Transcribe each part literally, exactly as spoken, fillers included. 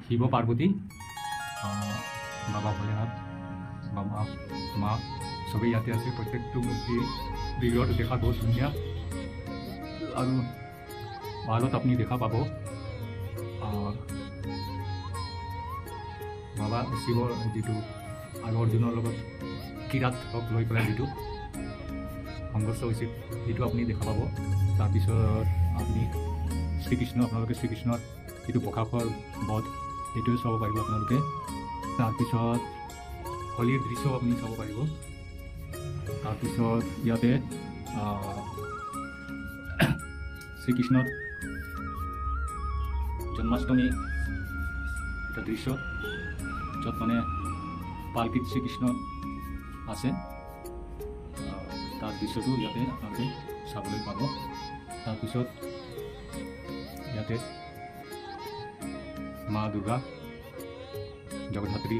শিৱ পাৰ্বতী বাবা ভোলেনাথ বাবা মা চবেই ইয়াতে আছে। প্ৰত্যেকটো মূৰ্তি বিগ্ৰহটো দেখাত বহুত ধুনীয়া আৰু ভালত আপুনি দেখা পাব বাবা শিৱৰ যিটো আৰু অৰ্জুনৰ লগত কিৰাতক লৈ পেলাই যিটো সংঘৰ্ষ হৈছিল সেইটো আপুনি দেখা পাব। তাৰপিছত আপুনি শ্ৰীকৃষ্ণ আপোনালোকে শ্ৰীকৃষ্ণৰ যিটো প্ৰকাশৰ বধ সেইটোও চাব পাৰিব আপোনালোকে। তাৰপিছত হোলীৰ দৃশ্য আপুনি চাব পাৰিব। তাৰপিছত ইয়াতে শ্ৰীকৃষ্ণৰ জন্মাষ্টমী এটা দৃশ্য য'ত মানে পালকিত শ্ৰীকৃষ্ণ আছে তাৰ দৃশ্যটো ইয়াতে আপোনালোকে চাবলৈ পাব। তাৰপিছত ইয়াতে মা দুৰ্গা জগদ্ধাত্ৰী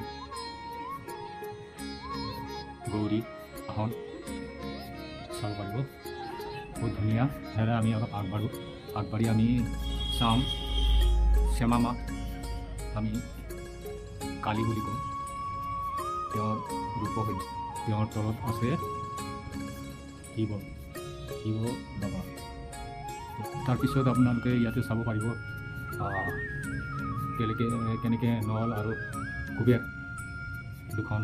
গৌৰী আসন চাব পাৰিব, বহুত ধুনীয়া। সেয়াৰে আমি অলপ আগবাঢ়ো আগবাঢ়ি আমি চাম শ্যামা মা, আমি কালী বুলি কওঁ। তেওঁৰ ৰূপ তেওঁৰ তলত আছে শিৱ শিৱ বাবা। তাৰপিছত আপোনালোকে ইয়াতে চাব পাৰিব কেনেকৈ কেনেকৈ নল আৰু কুবেৰ দুখন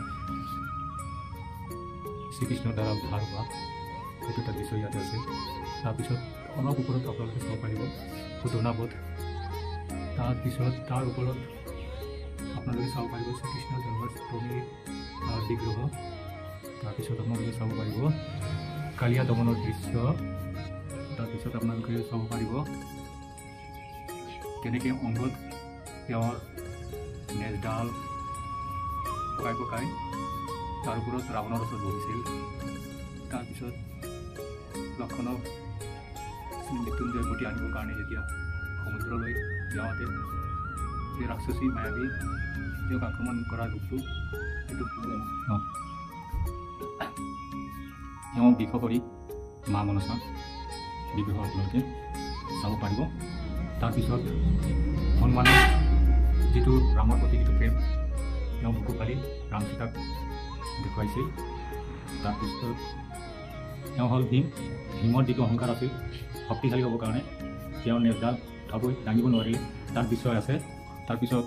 শ্ৰীকৃষ্ণৰ দ্বাৰা উদ্ধাৰ হোৱা সেইটো এটা দৃশ্য ইয়াতে আছে। তাৰপিছত অলপ ওপৰত আপোনালোকে চাব পাৰিব পুতনাবধ। তাৰপিছত তাৰ ওপৰত আপোনালোকে চাব পাৰিব শ্ৰীকৃষ্ণৰ জন্মাষ্টমীৰ বিগ্ৰহ। তাৰপিছত আপোনালোকে চাব পাৰিব কালিয়া দমনৰ দৃশ্য। তাৰপিছত আপোনালোকে চাব পাৰিব কেনেকৈ অংগত তেওঁৰ নেজডাল পকাই পকাই তাৰ ওপৰত ৰাৱণৰ ওচৰত বহিছিল। তাৰপিছত লক্ষণক মৃত্যুঞ্জয় উভতি আনিবৰ কাৰণে যেতিয়া সমুদ্ৰলৈ যাওঁতে এই ৰাক্ষসী মায়াবী তেওঁক আক্ৰমণ কৰা ৰূপটো সেইটো তেওঁ বিষ কৰি মা মনসা বিগ্ৰহ আপোনালোকে চাব পাৰিব। তাৰপিছত হনুমানৰ যিটো ৰামৰ প্ৰতি যিটো প্ৰেম তেওঁ বুকু ফালি ৰাম সীতাক দেখুৱাইছিল। তাৰপিছত তেওঁ হ'ল ভীম। ভীমৰ যিটো অহংকাৰ আছিল শক্তিশালী হ'বৰ কাৰণে তেওঁ নেজডাল উঠাবই দাঙিব নোৱাৰিলে তাৰ বিষয় আছে। তাৰপিছত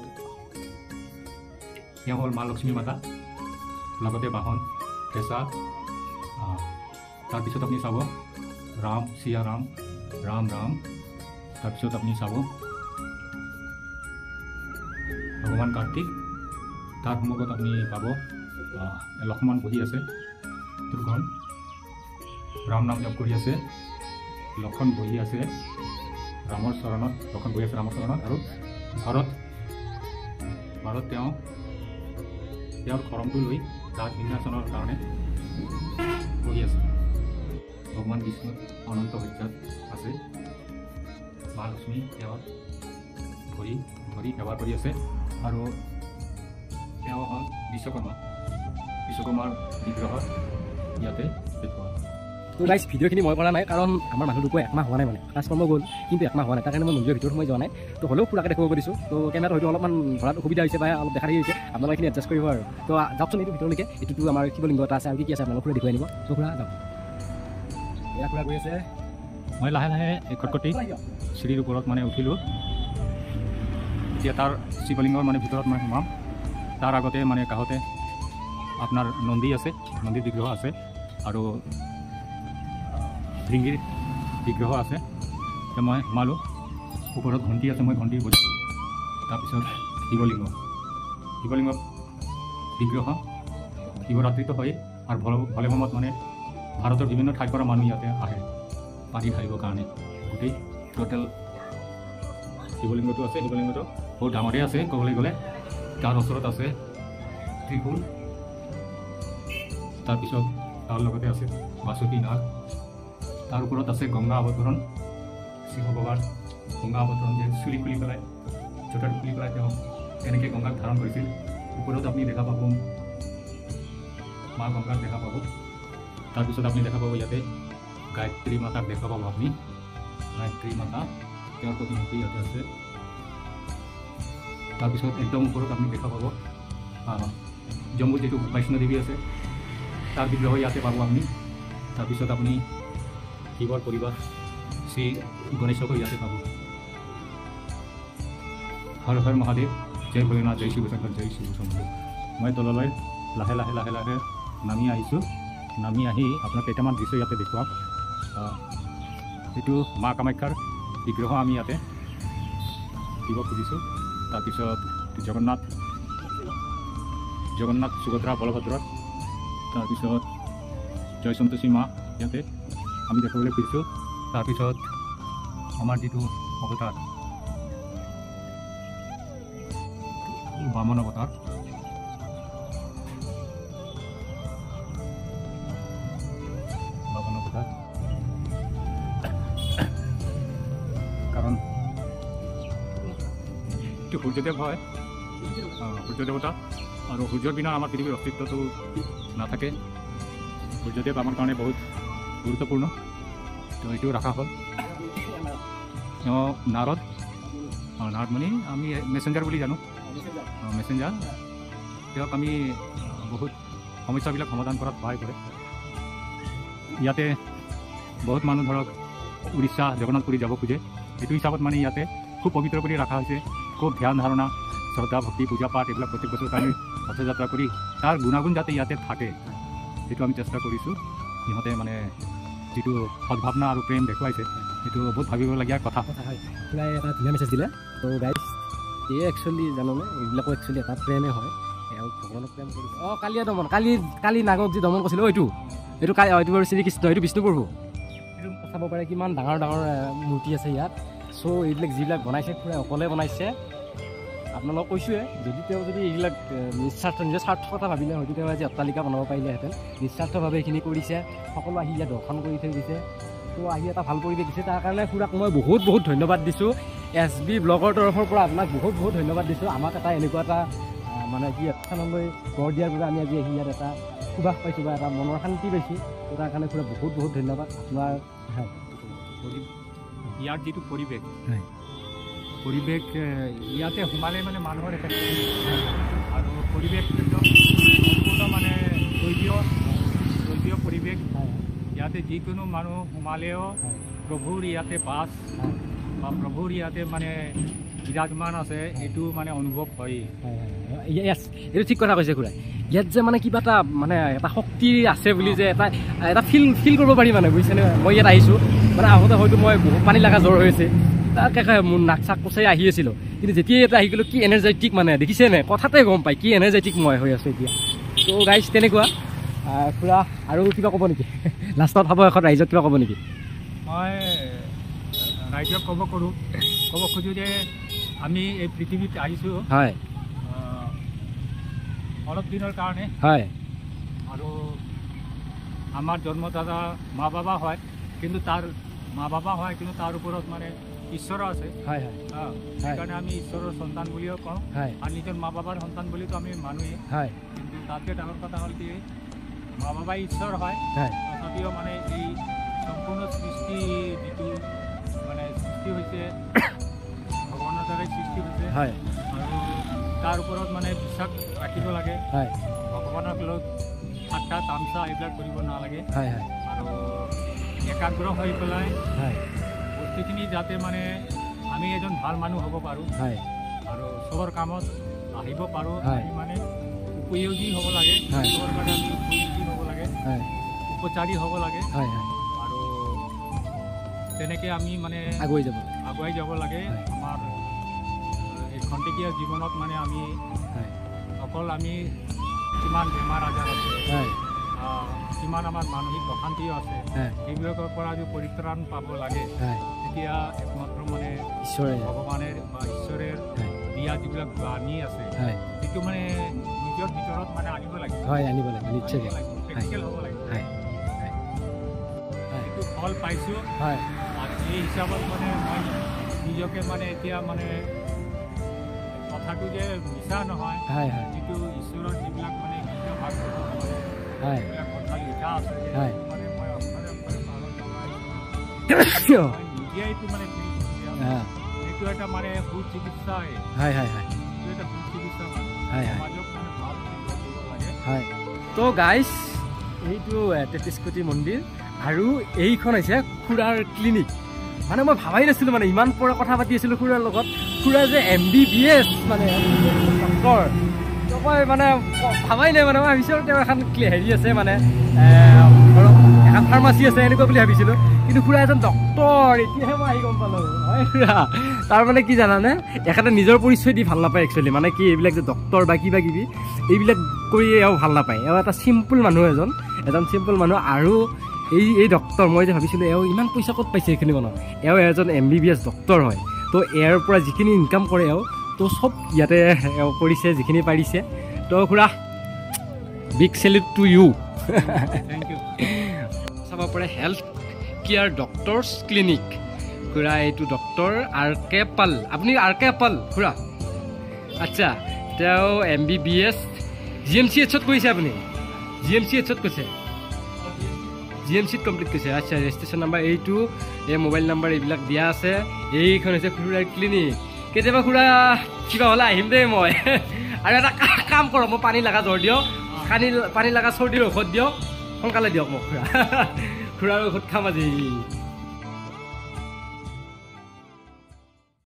তেওঁ হ'ল মা লক্ষ্মী মাতা, লগতে বাহন কেঁচা। তাৰপিছত আপুনি চাব ৰাম সিয়া ৰাম ৰাম ৰাম। তাৰপিছত আপুনি চাব ভগৱান কাৰ্তিক, তাৰ সন্মুখত আপুনি পাব লক্ষ্মণ বহি আছে, দুখন ৰাম নাম জপ কৰি আছে, লক্ষ্মণ বহি আছে ৰামৰ চৰণত, লক্ষ্মণ বহি আছে ৰামৰ চৰণত। আৰু ভাৰত ভাৰত তেওঁ তেওঁৰ খৰমটো লৈ ৰাজ সিংহাসনৰ কাৰণে বহি আছে। ভগৱান বিষ্ণু অনন্ত সজ্জাত আছে, মা লক্ষ্মী তেওঁৰ ভৰি ভৰি সেৱা কৰি আছে। আৰু তেওঁ হ'ল বিশ্বকৰ্মা, বিশ্বকৰ্মাৰ বিগ্ৰহত ইয়াতে দেখুওৱা। তো গাইজ ভিডিঅ'খিনি মই কৰা নাই কাৰণ আমাৰ মানুহটোকো একমাহ হোৱা নাই, মানে কাজকৰ্ম গ'ল কিন্তু একমাহ হোৱা নাই, তাৰ কাৰণে মই মন্দিৰৰ ভিতৰত সোমাই যোৱা নাই। তো হ'লেও পুৰাকৈ দেখাব পাৰিছোঁ। তো কেমেৰাটো হয়তো অলপমান ধৰাত অসুবিধা হৈছে বা অলপ দেখা হৈছে, আপোনালোকে এইখিনি এডজাষ্ট কৰিব আৰু। তো যাওকচোন এইটো ভিতৰলৈকে। এইটোতো আমাৰ শিৱলিংগ এটা আছে আৰু কি কি আছে আপোনালোকে খুৰা দেখুৱাই আনিব। তো খুৰা যাওক, এয়া খুৰা গৈ আছে। মই লাহে লাহে এই খটখটি চিৰিৰ ওপৰত মানে উঠিলোঁ। এতিয়া তাৰ শিৱলিংগৰ মানে ভিতৰত মই সোমাম। তাৰ আগতে মানে কাষতে আপোনাৰ নন্দী আছে, নন্দীৰ বিগ্ৰহ আছে আৰু ভৃংগীৰ বিগ্ৰহ আছে। এতিয়া মই সোমালোঁ, ওপৰত ঘণ্টি আছে, মই ঘণ্টি বজালোঁ। তাৰপিছত শিৱলিংগ শিৱলিংগ বিগ্ৰহ শিৱৰাত্ৰিটো হয় আৰু ভল ভলেবমত মানে ভাৰতৰ বিভিন্ন ঠাইৰ পৰা মানুহ ইয়াতে আহে পানী ঢালিবৰ কাৰণে। গোটেই টোটেল শিৱলিংগটো আছে, শিৱলিংগটো বহুত ডাঙৰেই আছে ক'বলৈ গ'লে। তাৰ ওচৰত আছে ত্ৰিশূল, তাৰপিছত তাৰ লগতে আছে বাসুকী নাগ, তাৰ ওপৰত আছে গংগা অৱতৰণ। শিৱ বাবাৰ গংগা অৱতৰণ যে চুলি খুলি পেলাই জোতাটো খুলি পেলাই তেওঁ কেনেকৈ গংগাক ধাৰণ কৰিছিল। ওপৰত আপুনি দেখা পাব মা গংগাক দেখা পাব। তাৰপিছত আপুনি দেখা পাব ইয়াতে গায়ত্ৰী মাতাক দেখা পাব আপুনি, গায়ত্ৰী মাতা তেওঁৰ প্ৰতিমূৰ্তি ইয়াতে আছে। তাৰপিছত একদম ওপৰত আপুনি দেখা পাব জম্মুত যিটো বৈষ্ণদেৱী আছে তাৰ বিগ্ৰহ ইয়াতে পাব আপুনি। তাৰপিছত আপুনি শিৱৰ পৰিবাৰ শ্ৰী গণেশকো ইয়াতে পাব। হৰ হৰ মহাদেৱ, জয় ভোলেনাথ, জয় শিৱশংকৰ, জয় শিৱ শম্ভু। মই তললৈ লাহে লাহে লাহে লাহে নামি আহিছোঁ। নামি আহি আপোনাক কেইটামান দৃশ্য ইয়াতে দেখুৱাম। এইটো মা কামাখ্যাৰ বিগ্ৰহ আমি ইয়াতে দিব খুজিছোঁ। তাৰপিছত জগন্নাথ জগন্নাথ সুভদ্ৰা বলভদ্ৰৰ, তাৰপিছত জয় সন্তোষী মা ইয়াতে আমি দেখাবলৈ খুজিছোঁ। তাৰপিছত আমাৰ যিটো অৱতাৰ বামন অৱতাৰ, বামন অৱতাৰ কাৰণ এইটো সূৰ্যদেৱ হয়, সূৰ্য দেৱতা, আৰু সূৰ্যৰ বিনা আমাৰ পৃথিৱীৰ অস্তিত্বটো নাথাকে। সূৰ্যদেৱ আমাৰ কাৰণে বহুত গুৰুত্বপূৰ্ণ, তো এইটো ৰখা হ'ল। তেওঁ নাৰদ নাৰদ মানে আমি মেছেঞ্জাৰ বুলি জানো, মেছেঞ্জাৰ। তেওঁক আমি বহুত সমস্যাবিলাক সমাধান কৰাত সহায় কৰে। ইয়াতে বহুত মানুহ ধৰক উৰিষ্যা জগন্নাথপুৰী যাব খোজে, এইটো হিচাপত মানে ইয়াতে খুব পবিত্ৰ কৰি ৰখা হৈছে। খুব ধ্যান ধাৰণা, শ্ৰদ্ধা ভক্তি, পূজা পাঠ এইবিলাক প্ৰত্যেক বছৰ আমি ৰথযাত্ৰা কৰি তাৰ গুণাগুণ যাতে ইয়াতে থাকে সেইটো আমি চেষ্টা কৰিছোঁ। সিহঁতে মানে যিটো সদ্ভাৱনা আৰু প্ৰেম দেখুৱাইছে সেইটো বহুত ভাবিবলগীয়া কথা। হয়, প্ৰায় এটা ধুনীয়া মেছেজ দিলে। তো গাইজ, এই একচুৱেলি জানোনে এইবিলাকো একচুৱেলি এটা প্ৰেমে হয়, এওঁ ভগৱানক প্ৰেম কৰিছে। অঁ, কালিয়া দমন, কালি কালি নাগক যি দমন কৰিছিলোঁ, এইটো এইটো কালি এইটো বাৰু শ্ৰীকৃষ্ণ, এইটো বিষ্ণুপ্ৰভু। এইটো চাব পাৰে কিমান ডাঙৰ ডাঙৰ মূৰ্তি আছে ইয়াত। চ' এইবিলাক যিবিলাক বনাইছে পুৰা অকলে বনাইছে। আপোনালোকক কৈছোঁৱে, যদি তেওঁ যদি এইবিলাক নিস্বাৰ্থ নিজৰ স্বাৰ্থকতা ভাবিলে হয়তো তেওঁ আজি অট্টালিকা বনাব পাৰিলেহেঁতেন। নিস্বাৰ্থভাৱে এইখিনি কৰিছে, সকলো আহি ইয়াত দৰ্শন কৰি থৈ দিছে। তো আহি এটা ভাল পৰিৱেশ দিছে, তাৰ কাৰণে খুৰাক মই বহুত বহুত ধন্যবাদ দিছোঁ। এছ বি ব্লগৰ তৰফৰ পৰা আপোনাক বহুত বহুত ধন্যবাদ দিছোঁ। আমাক এটা এনেকুৱা এটা মানে কি স্থানলৈ গঢ় দিয়াৰ বাবে আমি আজি আহি ইয়াত এটা সুবাস পাইছোঁ বা এটা মনৰ শান্তি পাইছোঁ। তো তাৰ কাৰণে খুৰা বহুত বহুত ধন্যবাদ আপোনাৰ। ইয়াৰ যিটো পৰিৱেশ, পৰিৱেশ ইয়াতে সোমালে মানে মানুহৰ এটা আৰু পৰিৱেশ একদম সম্পূৰ্ণ মানে দৈৱীয় দৈৱীয় পৰিৱেশ। ইয়াতে যিকোনো মানুহ সোমালেও প্ৰভুৰ ইয়াতে বাছ বা প্ৰভুৰ ইয়াতে মানে বিৰাজমান আছে, এইটো মানে অনুভৱ হয়। য়েছ, এইটো ঠিক কথা কৈছে খুৰাই। ইয়াত যে মানে কিবা এটা মানে এটা শক্তি আছে বুলি যে এটা এটা ফিল ফিল কৰিব পাৰি মানে, বুজিছেনে? মই ইয়াত আহিছোঁ মানে আহোঁতে হয়তো মই বহুত পানী লগা জ্বৰ হৈ আছে, তাকে মোৰ নাক চাক কচাই আহি আছিলোঁ। কিন্তু যেতিয়াই এটা আহি গ'লোঁ, কি এনাৰ্জেটিক মানে দেখিছেনে? কথাতে গম পায় কি এনাৰ্জেটিক মই হৈ আছোঁ এতিয়া। তো গাইজ তেনেকুৱা। খুৰা আৰু কিবা ক'ব নেকি লাষ্টত? হ'ব এখন ৰাইজক কিবা ক'ব নেকি? মই ৰাইজক ক'ব কৰোঁ ক'ব খোজোঁ যে আমি এই পৃথিৱীত আহিছোঁ হয় অলপ দিনৰ কাৰণে। হয়, আৰু আমাৰ জন্মদাতা মা বাবা হয়, কিন্তু তাৰ মা বাবা হয় কিন্তু তাৰ ওপৰত মানে ঈশ্বৰ আছে। হয় হয়, সেইকাৰণে আমি ঈশ্বৰৰ সন্তান বুলিও কওঁ, আৰু নিজৰ মা বাবাৰ সন্তান বুলিতো আমি মানুহেই। হয়, কিন্তু তাতকৈ ডাঙৰ কথা হ'ল কি মা বাবাই ঈশ্বৰ হয়, তথাপিও মানে এই সম্পূৰ্ণ সৃষ্টি যিটো মানে সৃষ্টি হৈছে ভগৱানৰ দ্বাৰাই সৃষ্টি হৈছে। হয়, আৰু তাৰ ওপৰত মানে বিশ্বাস ৰাখিব লাগে। হয়, ভগৱানক লৈ ঠাট্টা তামচা এইবিলাক কৰিব নালাগে। হয় হয়, আৰু একাগ্ৰ হৈ পেলাই বস্তুখিনি যাতে মানে আমি এজন ভাল মানুহ হ'ব পাৰোঁ। হয়, আৰু চবৰ কামত আহিব পাৰোঁ, আমি মানে উপযোগী হ'ব লাগে। চবৰ কাৰণে আমি উপযোগী হ'ব লাগে, উপচাৰী হ'ব লাগে। হয় হয়, আৰু তেনেকৈ আমি মানে আগুৱাই যাব আগুৱাই যাব লাগে। আমাৰ এই খন্তেকীয়া জীৱনত মানে আমি অকল আমি কিমান বেমাৰ আজাৰ আছে, কিমান আমাৰ মানসিক অশান্তিও আছে, সেইবিলাকৰ পৰা যদি পৰিত্ৰাণ পাব লাগে তেতিয়া একমাত্ৰ মানে ঈশ্বৰে ভগৱানের বা ঈশ্বরের দিয়া যিবিলাক বাণী আছে সেইটো মানে নিজৰ ভিতৰত মানে আনিব লাগে। হয়, আনিব লাগে, নিশ্চয় প্ৰেক্টিকেল হ'ব লাগে। হয়, এইটো ফল পাইছোঁ। হয়, আৰু এই হিচাপত মানে মই নিজকে মানে এতিয়া মানে কথাটো যে মিছা নহয়, যিটো ঈশ্বৰৰ যিবিলাক মানে ভাগ সেইবিলাক কথা লিখা আছে মানে মই অকলে অকলে পালন নিজেইটো মানে এইটো এটা মানে সুচিকিৎসা। হয় হয় হয়। হয় হয় তো গাইজ এইটো তেত্ৰিছ কোটি মন্দিৰ আৰু এইখন হৈছে খুৰাৰ ক্লিনিক মানে মই ভাবাই নাছিলোঁ মানে ইমান পৰা কথা পাতি আছিলোঁ খুৰাৰ লগত খুৰা যে এম বি বি এছ মানে ডক্টৰ মই মানে ভাবাই নাই মানে মই ভাবিছোঁ তেওঁ এখন হেৰি আছে মানে ধৰক এখন ফাৰ্মাচী আছে এনেকুৱা বুলি ভাবিছিলোঁ কিন্তু খুৰা এজন ডক্টৰ এতিয়াহে মই আহি গম পালোঁ হয় খুৰা তাৰ মানে কি জানানে এখেতে নিজৰ পৰিচয় দি ভাল নাপায় একচুৱেলি মানে কি এইবিলাক যে ডক্টৰ বা কিবা কিবি এইবিলাক কৰি এওঁ ভাল নাপায় এওঁ এটা চিম্পুল মানুহ এজন এজন চিম্পুল মানুহ আৰু এই এই ডক্টৰ মই যে ভাবিছিলোঁ এওঁ ইমান পইচা ক'ত পাইছে এইখিনি মানুহ এওঁ এজন M B B S doctor হয় তো ইয়াৰ পৰা যিখিনি ইনকাম কৰে এওঁ তো চব ইয়াতে এওঁ কৰিছে যিখিনি পাৰিছে তো খুৰা big salute to you thank you sir পাৰে হেল্থ কেয়াৰ ডক্টৰ্ছ ক্লিনিক খুৰা এইটো ডক্টৰ আৰ কে পাল আপুনি আৰ কে পাল খুৰা আচ্ছা তেওঁ M B B S G M C এইচত কৰিছে আপুনি জি এম চি এইচত কৈছে জি এম চিত কমপ্লিট কৰিছে আচ্ছা ৰেজিষ্ট্ৰেশ্যন নাম্বাৰ এইটো এই মোবাইল নাম্বাৰ এইবিলাক দিয়া আছে এইখন হৈছে খুৰাৰ ক্লিনিক কেতিয়াবা খুৰা কিবা হ'লে আহিম দেই মই আৰু এটা কাম কৰক মই পানী লগা জ্বৰ দিয়ক পানী পানী লগা চৰ্দিৰ ঔষধ দিয়ক সোনকালে দিয়ক মোক খুৰা খুৰাৰ ঔষধ খাম আজি